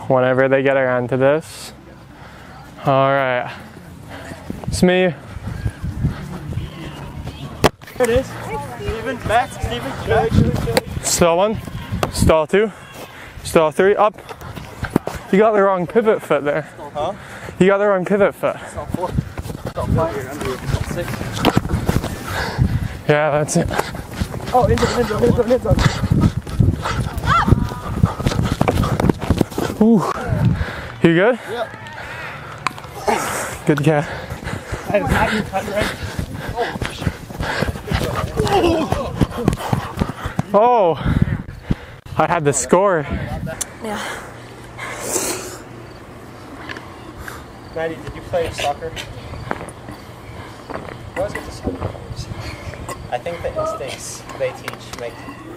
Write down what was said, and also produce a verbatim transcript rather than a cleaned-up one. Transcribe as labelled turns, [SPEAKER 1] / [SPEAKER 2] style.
[SPEAKER 1] whenever they get around to this. All right, it's me.
[SPEAKER 2] There it is. Steven, back, Steven, back.
[SPEAKER 1] Stall one, stall two, stall three, up. You got the wrong pivot foot there.
[SPEAKER 2] Huh?
[SPEAKER 1] You got the wrong pivot foot.
[SPEAKER 2] Stall four. Stall five. Stall six.
[SPEAKER 1] Yeah, that's it.
[SPEAKER 2] Oh, end zone, end zone, end zone, end zone.
[SPEAKER 1] Ooh. You good?
[SPEAKER 2] Yep.
[SPEAKER 1] Good cat.
[SPEAKER 2] I have not you cut right.
[SPEAKER 1] Oh, I had the score.
[SPEAKER 3] Yeah.
[SPEAKER 2] Maddie, did you play soccer? What was with the soccer? I think the instincts they teach make